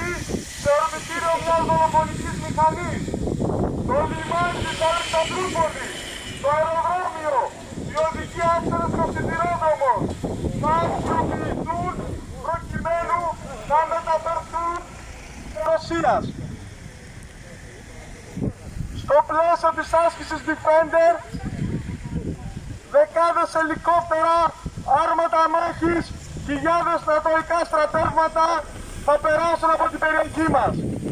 μαζί σε ορμητήριο μιας δολοφονικής μηχανής. Το λιμάνι της Αλεξανδρούπολης, το αεροδρόμιο, οι οδικοί άξονες και ο σιδηρόδρομος θα αξιοποιηθούν προκειμένου να μεταφερθούν της Ρωσίας. Στο πλαίσιο της άσκησης Defender, δεκάδες ελικόπτερα, άρματα μάχης, χιλιάδες νατοϊκά στρατεύματα θα περάσουν από την περιοχή μας.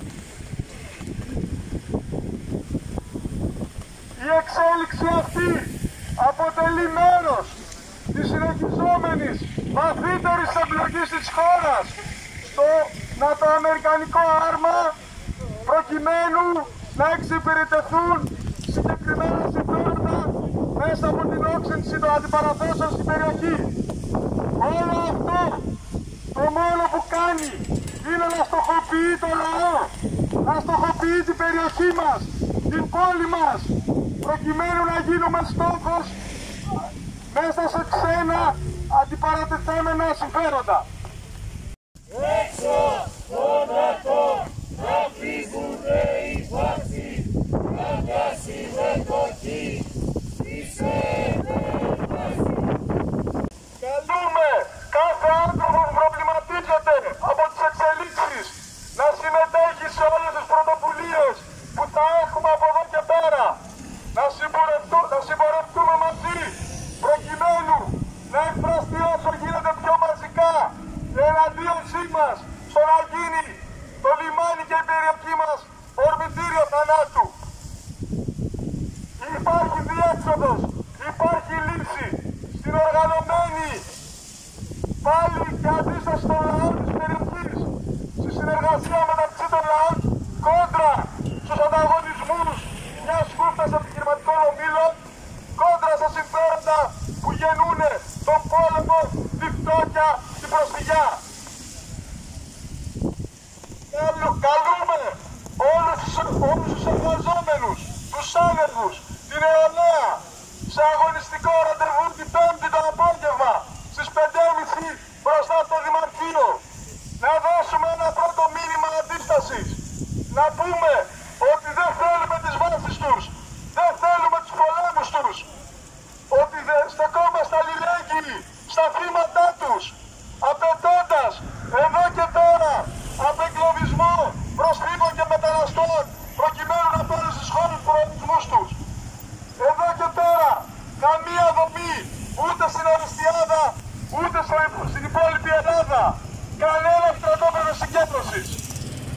Η εξέλιξη αυτή αποτελεί μέρος της συνεχιζόμενης βαθύτερης εμπλοκής της χώρας στο νατοαμερικανικό άρμα προκειμένου να εξυπηρετηθούν συγκεκριμένα συμφέροντα μέσα από την όξυνση των αντιπαραθέσεων στην περιοχή. Όλο αυτό το μόνο που κάνει είναι να στοχοποιεί το λαό, να στοχοποιεί την περιοχή μας, την πόλη μας, προκειμένου να γίνουμε στόχος μέσα σε ξένα αντιπαρατεθέμενα συμφέροντα. Έξω το ΝΑΤΟ να φύγουνε οι φάσοι, να βγάσει μετοχή της επέμβασης. Καλούμε κάθε άνθρωπο που προβληματίζεται από τις εξελίξεις να συμμετέχει σε όλες τις πρωτοβουλίες που θα έχουμε από εδώ και πέρα. Να συμπορευτούμε μαζί προκειμένου να εκφραστεί όσο γίνεται πιο μαζικά η εναντίωσή μας στο να γίνει το λιμάνι και η περιοχή μας ορμητήριο θανάτου. Υπάρχει διέξοδος, υπάρχει λύση στην οργανωμένη πάλι και αντίσταση των λαών της περιοχής, στη συνεργασία μεταξύ των λαών κόντρα στους ανταγωνισμούς μιας σκούφτας επιχειρηματικών ομίλων, κόντρα στα συμφέροντα που γεννούν τον πόλεμο, τη φτώχεια, την προσφυγιά. Καλούμε όλους τους εργαζόμενους, τους άνεργους, την νεολαία σε αγωνιστικό ραντεβού την Πέμπτη το απόγευμα στις 5:30 μπροστά στο Δημαρχείο. Να δώσουμε ένα πρώτο μήνυμα αντίστασης. Να πούμε ότι δεν θέλουμε τις βάσεις τους, δεν θέλουμε τους πολέμους τους, ότι στεκόμαστε αλληλέγγυοι στα θύματά τους, απαιτώντας εδώ και τώρα απεγκλωβισμό προσφύγων και μεταναστών προκειμένου να πάνε στις χώρες του προορισμούς τους. Εδώ και τώρα καμία δομή ούτε στην Αριστιάδα ούτε στην υπόλοιπη Ελλάδα, κανένα στρατόπεδο συγκέντρωσης.